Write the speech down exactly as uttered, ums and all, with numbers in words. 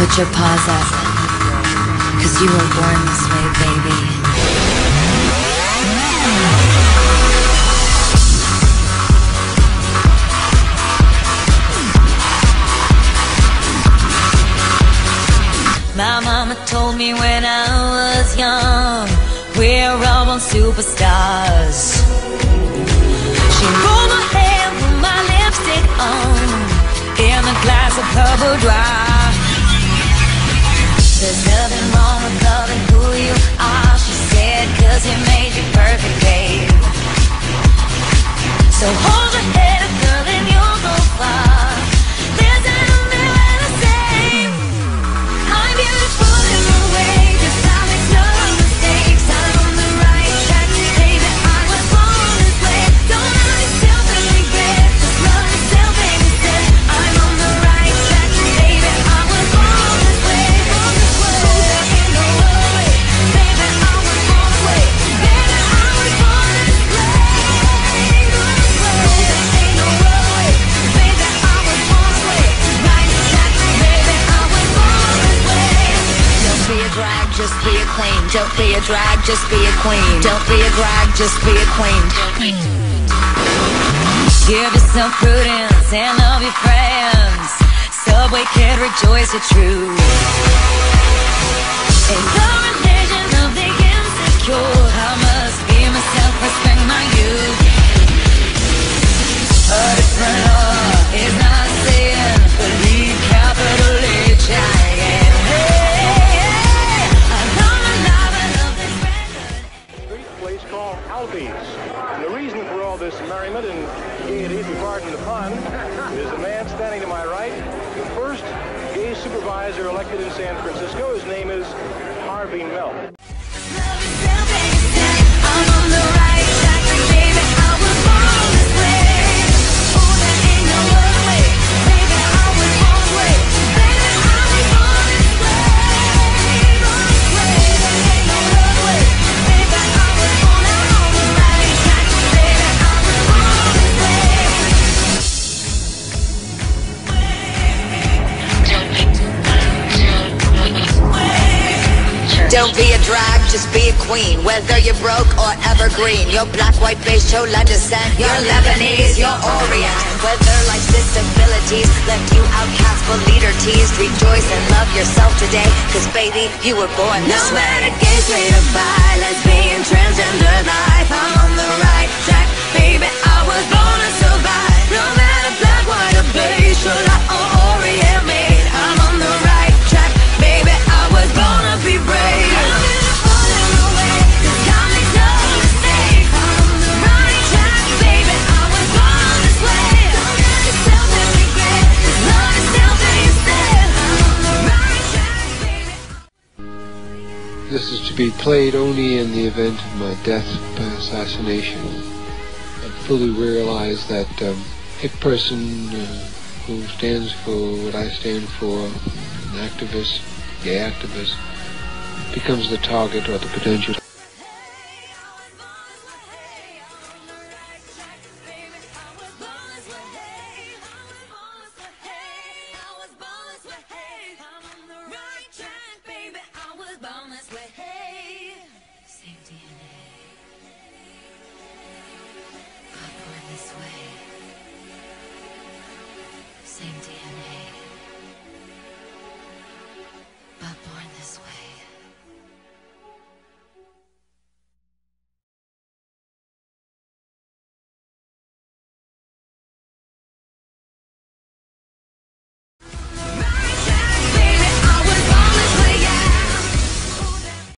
Put your paws up, 'cause you were born this way, baby. My mama told me when I was young, we're all born superstars. She rolled my hair, put my lipstick on, in a glass of purple dry. There's nothing wrong with loving who you are, she said, 'cause he made you perfect, babe. So hold your head up, girl, and you'll go far. There's only way to say I'm beautiful in a way, 'cause I make no mistakes. I'm on the right track, baby, I was born this way. Don't hurt yourself and regret, just love yourself instead. I'm on the right track, baby, I was born this way. Born this way. There ain't no other way, baby, I was born this way. Baby, I was born this way. Born this way. There ain't no other way, baby, I was born this way. Right track, baby, I was born this way. Don't be a drag, just be a queen. Don't be a drag, just be a queen. Don't be a drag, just be a queen. Give yourself prudence and love your friends. Subway kid, rejoice your truth. In the religion of the insecure, I must be myself, respect my youth. A different law is not sin, believe capital H I M. Place called Harvey's. And the reason for all this merriment and gaiety, if you pardon the pun, is the man standing to my right, the first gay supervisor elected in San Francisco. His name is Harvey. I'm on the right track, baby, I was born this way. Oh, there ain't no other way, baby, I was born this way. Baby, I was born this way. Born this way. There ain't no other way, baby, I was born. I'm on the right track, baby, I was born this way. Don't be a drag, just be a queen. Whether you're broke or evergreen, you're black, white, beige, chola descent, you're Lebanese, you're Orient. Whether life's disabilities left you outcast but leader teased, rejoice and love yourself today, 'cause baby, you were born this way. No matter gay, straight or bi, lesbian, transgender life, I'm on the right track, baby, I was born to survive. No matter black, white or beige, chola or Orient made, I'm on the right track, baby, I was born to be brave. This is to be played only in the event of my death by assassination. I fully realize that um, a person uh, who stands for what I stand for, an activist, gay activist, becomes the target or the potential